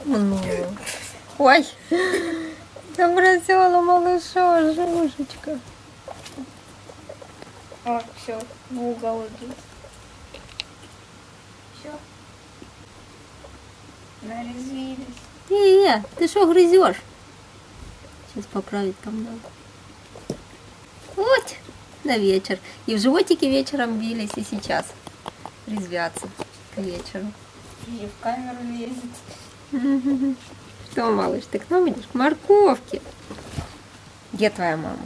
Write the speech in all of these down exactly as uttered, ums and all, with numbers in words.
Ну. Ой, забросила малыша, Жужечка. О, все, в угол ложись. Все. Нарезвились. Э, ты что грызешь? Сейчас поправить там надо. Вот, на вечер. И в животике вечером бились, и сейчас резвятся к вечеру. И в камеру лезет. Что, малыш, ты к нам идешь? К морковке. Где твоя мама?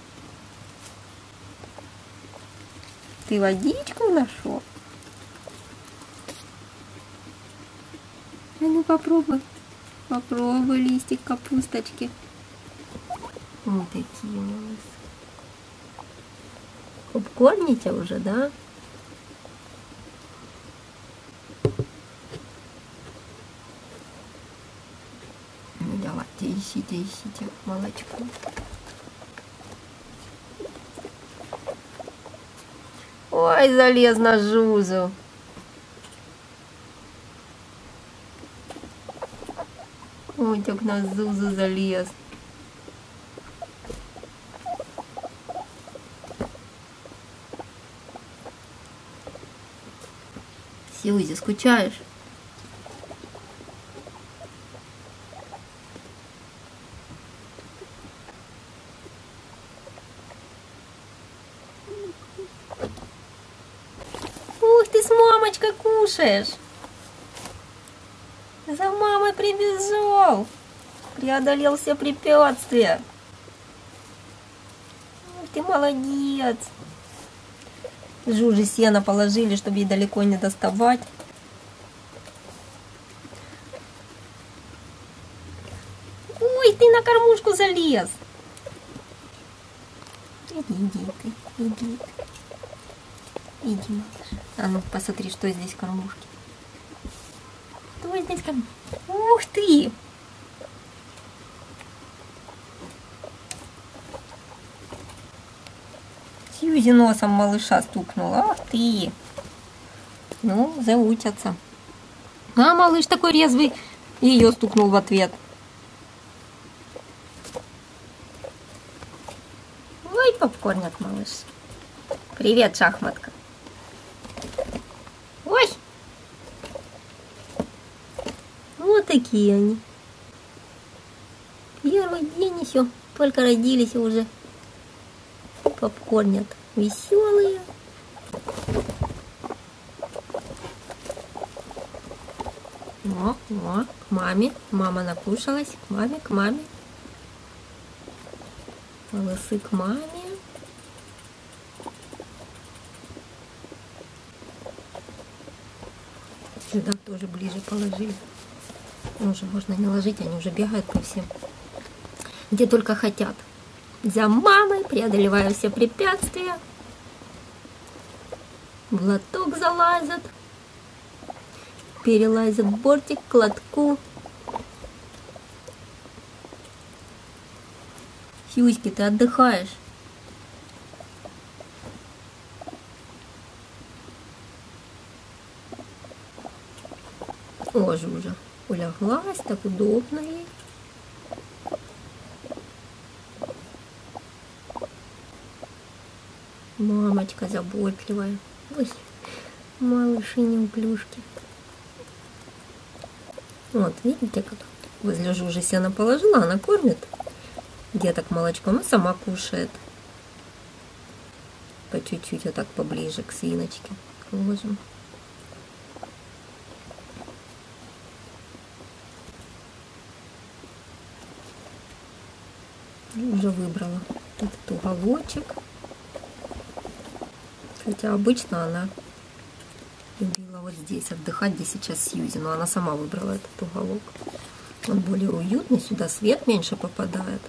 Ты водичку нашел? А ну попробуй. Попробуй листик капусточки. Вот такие малыши. Кормите уже, да? Ну давайте, ищите, ищите молочко. Ой, залез на Жузу. Ой, так на Зузу залез. Сьюзи, скучаешь? Ух ты, с мамочкой кушаешь. За мамой прибежал. Преодолел все препятствия. Ух ты, молодец. Жуже сено положили, чтобы ей далеко не доставать. Ой, ты на кормушку залез. Иди, иди ты, иди ты. Иди, малыш. А ну, посмотри, что здесь в кормушке. Что здесь в кормушке? Ух ты! Сьюзи носом малыша стукнула. Ах ты! Ну, заучатся. А малыш такой резвый, ее стукнул в ответ. Ой, попкорнят малыш. Привет, шахматка. Ой! Вот такие они. Первый день еще, только родились и уже попкорнят. Веселые. О, о, к маме. Мама накушалась. К маме, к маме. Волосы к маме. Сюда тоже ближе положили. Уже можно не ложить, они уже бегают по всем. Где только хотят. За мамой, преодолевая все препятствия. В лоток залазят. Перелазят бортик к лотку. Сьюзьки, ты отдыхаешь? О, Жужа уляглась, так удобно ей. Мамочка заботливая. Ой, малыши неуклюшки. Вот, видите, как возле Жужи сено положила, она кормит деток молочком и сама кушает. По чуть-чуть, вот так поближе к свиночке ложим. Уже выбрала этот уголочек. Хотя обычно она любила вот здесь отдыхать, где сейчас Сьюзи. Но она сама выбрала этот уголок. Он более уютный, сюда свет меньше попадает.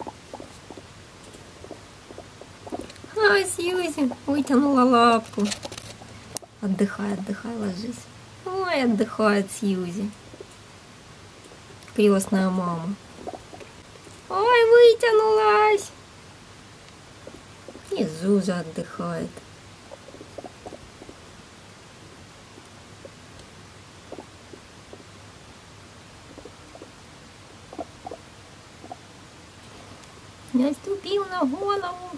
Ай, Сьюзи вытянула лапку. Отдыхай, отдыхай, ложись. Ой, отдыхает Сьюзи. Крестная мама. Ой, вытянулась. И Зуза отдыхает. Наступил на голову.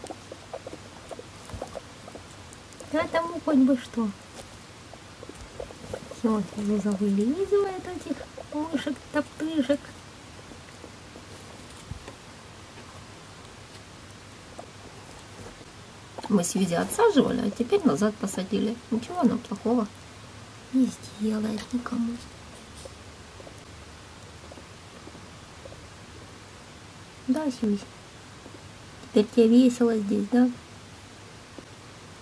Да тому хоть бы что. Все, Лиза вылизывает этих мышек-топтышек. Мы Сьюзи отсаживали, а теперь назад посадили. Ничего она плохого не сделает никому. Да, Сьюзи? Теперь тебе весело здесь, да?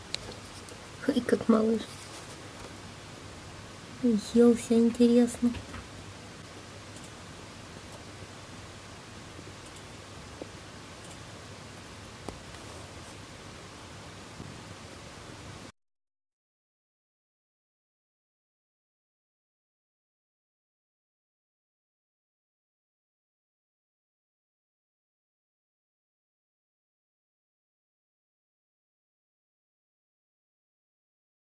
Ой, как малыш. Уелся, интересно.